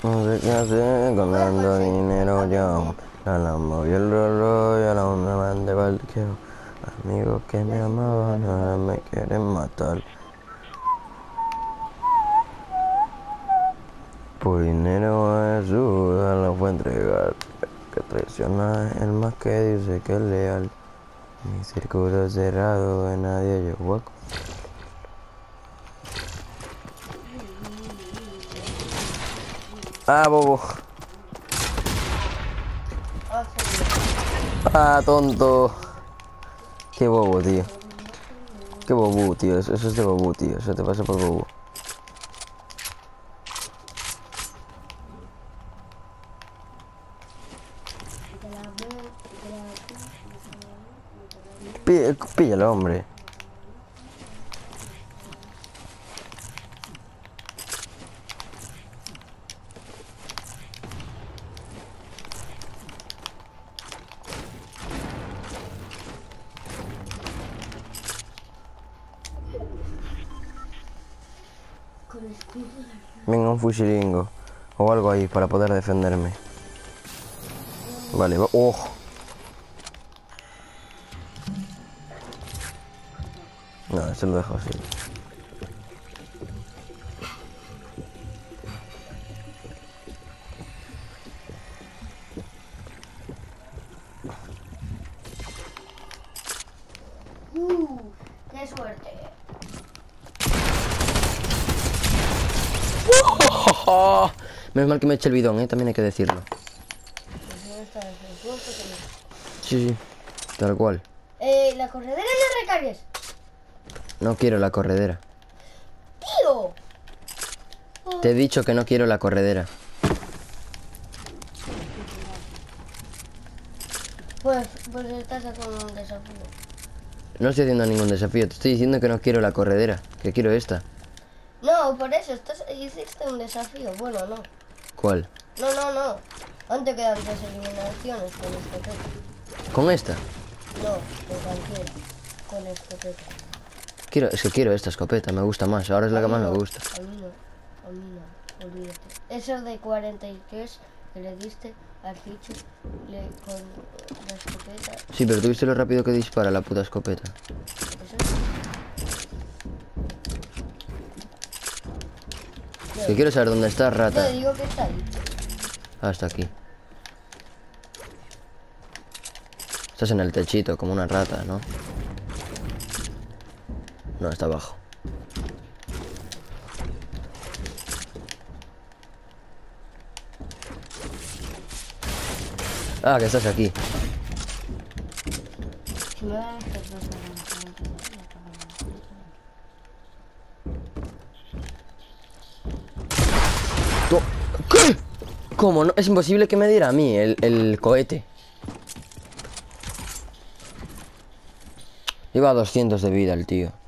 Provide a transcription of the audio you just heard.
No sé qué hacer con tanto dinero yo. La Lambo y el Rolls Royce, a la onda van de parqueo. Amigos que me amaban, ahora me quieren matar. Por dinero ayuda, lo fue a entregar. Que traiciona el más que dice que es leal. Mi círculo cerrado, de nadie yo voy. Ah, bobo. Ah, tonto. Qué bobo, tío. Qué bobo, tío. Eso es de bobo, tío. Eso te pasa por bobo. Píllalo, hombre. Venga, un fusilingo. O algo ahí para poder defenderme. Vale, oh. No, eso lo dejo así. ¡Qué suerte! Menos mal que me eché el bidón, también hay que decirlo. Sí, sí, tal cual. La corredera no recargues. No quiero la corredera. ¡Tío! Te he dicho que no quiero la corredera. Pues estás haciendo un desafío. No estoy haciendo ningún desafío. Te estoy diciendo que no quiero la corredera. Que quiero esta. No, por eso, hiciste un desafío. Bueno, no. ¿Cuál? No. Antes quedan 3 eliminaciones con escopeta. ¿Con esta? No, con cualquiera. Con escopeta. Es que quiero esta escopeta. Me gusta más. Ahora es la que más me gusta. A mí no. Olvídate. Eso de 43 que le diste al Hichu con la escopeta. Sí, pero tú viste lo rápido que dispara la puta escopeta. Eso Es que quiero saber dónde está, rata. Yo digo que está ahí. Ah, está aquí. Estás en el techito, como una rata, ¿no? No, está abajo. Ah, que estás aquí. Si me dan estos dos ¿Qué? ¿Cómo no? Es imposible que me diera a mí el cohete. Iba a 200 de vida el tío.